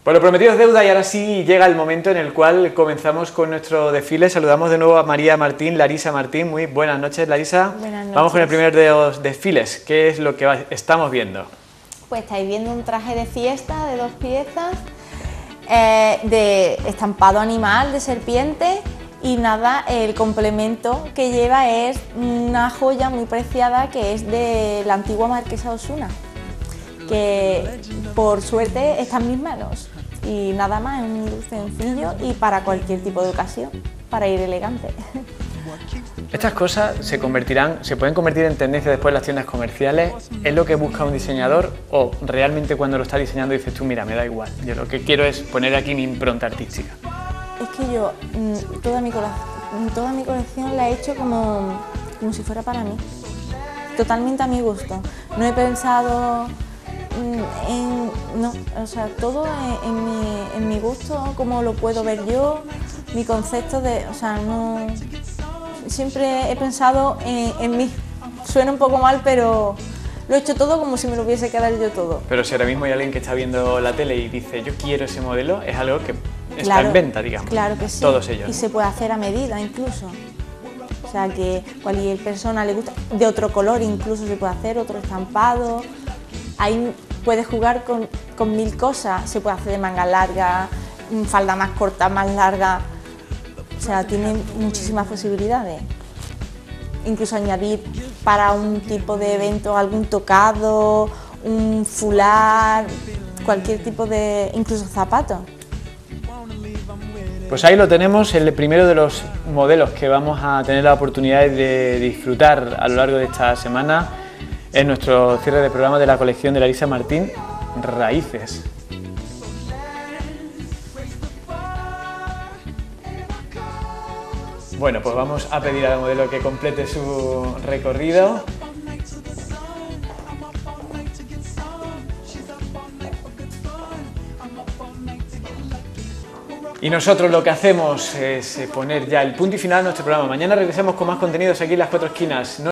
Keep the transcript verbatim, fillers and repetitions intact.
Pues lo prometido es deuda y ahora sí llega el momento en el cual comenzamos con nuestro desfile. Saludamos de nuevo a María Martín, Larisa Martín. Muy buenas noches, Larisa. Buenas noches. Vamos con el primer de los desfiles. ¿Qué es lo que estamos viendo? Pues estáis viendo un traje de fiesta de dos piezas, eh, de estampado animal, de serpiente, y nada, el complemento que lleva es una joya muy preciada que es de la antigua marquesa de Osuna, que por suerte está en mis manos. Y nada más, es muy sencillo y para cualquier tipo de ocasión, para ir elegante. Estas cosas se convertirán, se pueden convertir en tendencia después en las tiendas comerciales. ¿Es lo que busca un diseñador o realmente cuando lo está diseñando dices tú, mira, me da igual, yo lo que quiero es poner aquí mi impronta artística? Es que yo toda mi, toda mi colección la he hecho como, como si fuera para mí, totalmente a mi gusto. No he pensado en, no, o sea, todo en, en, mi, en mi gusto, cómo lo puedo ver yo, mi concepto de, o sea, no, siempre he pensado en, en mí. Suena un poco mal, pero lo he hecho todo como si me lo hubiese quedado yo todo. Pero si ahora mismo hay alguien que está viendo la tele y dice, yo quiero ese modelo, es algo que está claro, en venta, digamos. Claro que sí. Todos ellos. Y se puede hacer a medida incluso. O sea, que cualquier persona le gusta, de otro color incluso se puede hacer, otro estampado. Ahí puedes jugar con, con mil cosas, se puede hacer de manga larga, falda más corta, más larga. O sea, tiene muchísimas posibilidades. Incluso añadir para un tipo de evento algún tocado, un fular, cualquier tipo de, incluso zapatos. Pues ahí lo tenemos, el primero de los modelos que vamos a tener la oportunidad de disfrutar a lo largo de esta semana en nuestro cierre de programa de la colección de Larisa Martín, Raíces. Bueno, pues vamos a pedir al modelo que complete su recorrido. Y nosotros lo que hacemos es poner ya el punto y final a nuestro programa. Mañana regresamos con más contenidos aquí en Las Cuatro Esquinas. No